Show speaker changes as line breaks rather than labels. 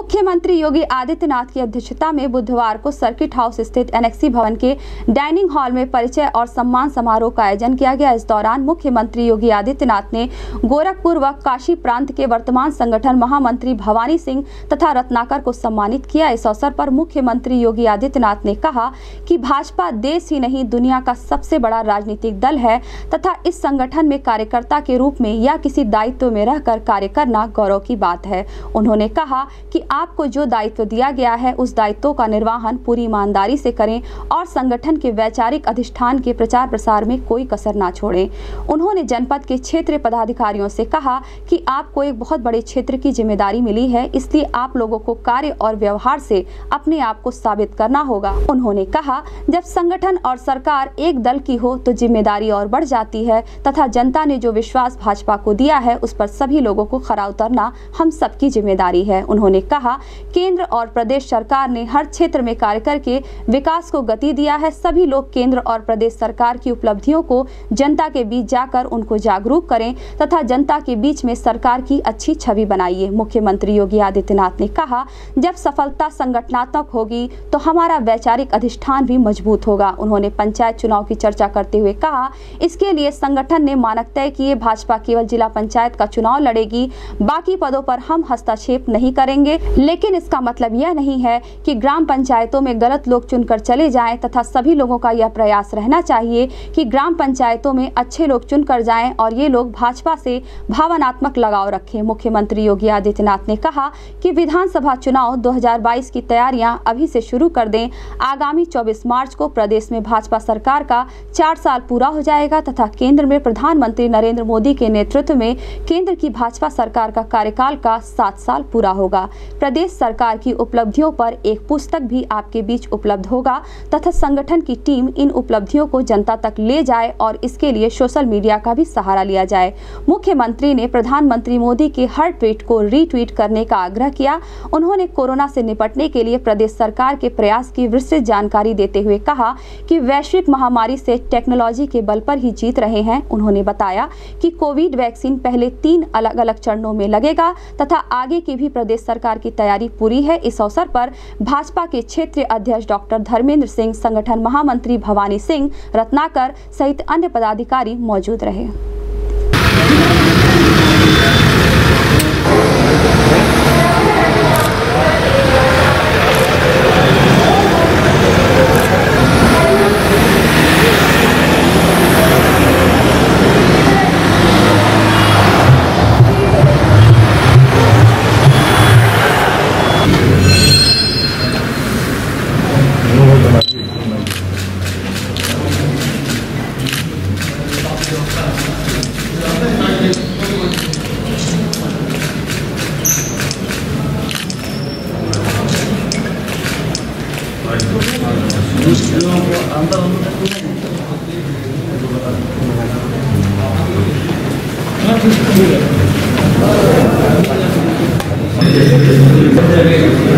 मुख्यमंत्री योगी आदित्यनाथ की अध्यक्षता में बुधवार को सर्किट हाउस स्थित एनेक्सी भवन के डाइनिंग हॉल में परिचय और सम्मान समारोह का आयोजन किया गया। इस दौरान मुख्यमंत्री योगी आदित्यनाथ ने गोरखपुर व काशी प्रांत के वर्तमान संगठन महामंत्री भवानी सिंह तथा रत्नाकर को सम्मानित किया। इस अवसर पर मुख्यमंत्री योगी आदित्यनाथ ने कहा कि भाजपा देश ही नहीं दुनिया का सबसे बड़ा राजनीतिक दल है तथा इस संगठन में कार्यकर्ता के रूप में या किसी दायित्व में रहकर कार्य करना गौरव की बात है। उन्होंने कहा कि आपको जो दायित्व दिया गया है उस दायित्व का निर्वहन पूरी ईमानदारी से करें और संगठन के वैचारिक अधिष्ठान के प्रचार प्रसार में कोई कसर ना छोड़ें। उन्होंने जनपद के क्षेत्रीय पदाधिकारियों से कहा कि आपको एक बहुत बड़े क्षेत्र की जिम्मेदारी मिली है, इसलिए आप लोगों को कार्य और व्यवहार से अपने आप को साबित करना होगा। उन्होंने कहा जब संगठन और सरकार एक दल की हो तो जिम्मेदारी और बढ़ जाती है तथा जनता ने जो विश्वास भाजपा को दिया है उस पर सभी लोगों को खरा उतरना हम सबकी जिम्मेदारी है। उन्होंने कहा केंद्र और प्रदेश सरकार ने हर क्षेत्र में कार्य करके विकास को गति दिया है। सभी लोग केंद्र और प्रदेश सरकार की उपलब्धियों को जनता के बीच जाकर उनको जागरूक करें तथा जनता के बीच में सरकार की अच्छी छवि बनाइए। मुख्यमंत्री योगी आदित्यनाथ ने कहा जब सफलता संगठनात्मक होगी तो हमारा वैचारिक अधिष्ठान भी मजबूत होगा। उन्होंने पंचायत चुनाव की चर्चा करते हुए कहा इसके लिए संगठन ने मानक तय किए। भाजपा केवल जिला पंचायत का चुनाव लड़ेगी, बाकी पदों पर हम हस्तक्षेप नहीं करेंगे, लेकिन इसका मतलब यह नहीं है कि ग्राम पंचायतों में गलत लोग चुनकर चले जाएं तथा सभी लोगों का यह प्रयास रहना चाहिए कि ग्राम पंचायतों में अच्छे लोग चुनकर जाएं और ये लोग भाजपा से भावनात्मक लगाव रखें। मुख्यमंत्री योगी आदित्यनाथ ने कहा कि विधानसभा चुनाव 2022 की तैयारियां अभी से शुरू कर दें। आगामी 24 मार्च को प्रदेश में भाजपा सरकार का 4 साल पूरा हो जाएगा तथा केंद्र में प्रधानमंत्री नरेंद्र मोदी के नेतृत्व में केंद्र की भाजपा सरकार का कार्यकाल का 7 साल पूरा होगा। प्रदेश सरकार की उपलब्धियों पर एक पुस्तक भी आपके बीच उपलब्ध होगा तथा संगठन की टीम इन उपलब्धियों को जनता तक ले जाए और इसके लिए सोशल मीडिया का भी सहारा लिया जाए। मुख्यमंत्री ने प्रधानमंत्री मोदी के हर ट्वीट को रीट्वीट करने का आग्रह किया। उन्होंने कोरोना से निपटने के लिए प्रदेश सरकार के प्रयास की विस्तृत जानकारी देते हुए कहा कि वैश्विक महामारी से टेक्नोलॉजी के बल पर ही जीत रहे हैं। उन्होंने बताया कि कोविड वैक्सीन पहले 3 अलग अलग चरणों में लगेगा तथा आगे की भी प्रदेश सरकार की तैयारी पूरी है। इस अवसर पर भाजपा के क्षेत्रीय अध्यक्ष डॉक्टर धर्मेंद्र सिंह, संगठन महामंत्री भवानी सिंह, रत्नाकर सहित अन्य पदाधिकारी मौजूद रहे।
अंदर